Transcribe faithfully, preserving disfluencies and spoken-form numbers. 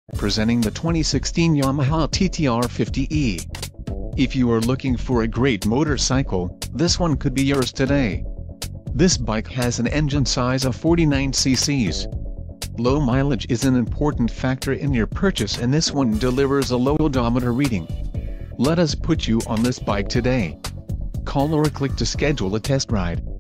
Presenting the twenty sixteen Yamaha T T R fifty E. If you are looking for a great motorcycle, this one could be yours today. This bike has an engine size of forty-nine c c's. Low mileage is an important factor in your purchase, and this one delivers a low odometer reading. Let us put you on this bike today. Call or click to schedule a test ride.